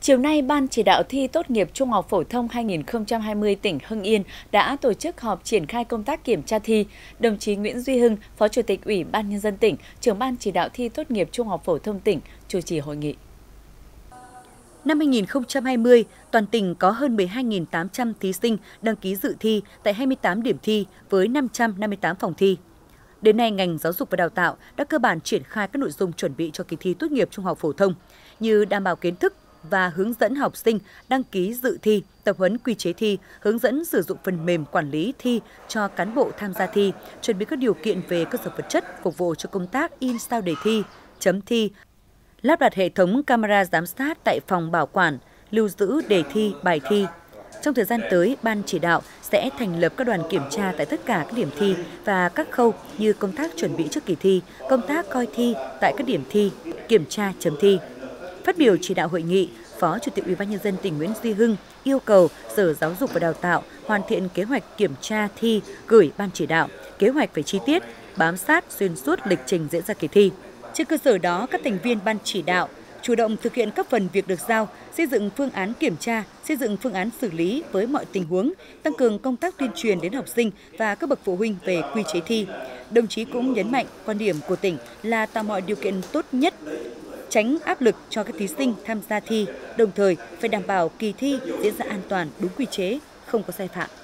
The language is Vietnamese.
Chiều nay, Ban chỉ đạo thi tốt nghiệp trung học phổ thông 2020 tỉnh Hưng Yên đã tổ chức họp triển khai công tác kiểm tra thi. Đồng chí Nguyễn Duy Hưng, Phó Chủ tịch Ủy ban Nhân dân tỉnh, trưởng Ban chỉ đạo thi tốt nghiệp trung học phổ thông tỉnh, chủ trì hội nghị. Năm 2020, toàn tỉnh có hơn 12.800 thí sinh đăng ký dự thi tại 28 điểm thi với 558 phòng thi. Đến nay, ngành giáo dục và đào tạo đã cơ bản triển khai các nội dung chuẩn bị cho kỳ thi tốt nghiệp trung học phổ thông như đảm bảo kiến thức và hướng dẫn học sinh đăng ký dự thi, tập huấn quy chế thi, hướng dẫn sử dụng phần mềm quản lý thi cho cán bộ tham gia thi, chuẩn bị các điều kiện về cơ sở vật chất phục vụ cho công tác in sao đề thi, chấm thi, lắp đặt hệ thống camera giám sát tại phòng bảo quản, lưu giữ đề thi, bài thi. Trong thời gian tới, Ban chỉ đạo sẽ thành lập các đoàn kiểm tra tại tất cả các điểm thi và các khâu như công tác chuẩn bị trước kỳ thi, công tác coi thi tại các điểm thi, kiểm tra chấm thi. Phát biểu chỉ đạo hội nghị, Phó Chủ tịch Ủy ban Nhân dân tỉnh Nguyễn Duy Hưng yêu cầu Sở Giáo dục và Đào tạo hoàn thiện kế hoạch kiểm tra thi gửi Ban chỉ đạo, kế hoạch về chi tiết, bám sát xuyên suốt lịch trình diễn ra kỳ thi. Trên cơ sở đó, các thành viên Ban chỉ đạo chủ động thực hiện các phần việc được giao, xây dựng phương án kiểm tra, xây dựng phương án xử lý với mọi tình huống, tăng cường công tác tuyên truyền đến học sinh và các bậc phụ huynh về quy chế thi. Đồng chí cũng nhấn mạnh quan điểm của tỉnh là tạo mọi điều kiện tốt nhất, tránh áp lực cho các thí sinh tham gia thi, đồng thời phải đảm bảo kỳ thi diễn ra an toàn, đúng quy chế, không có sai phạm.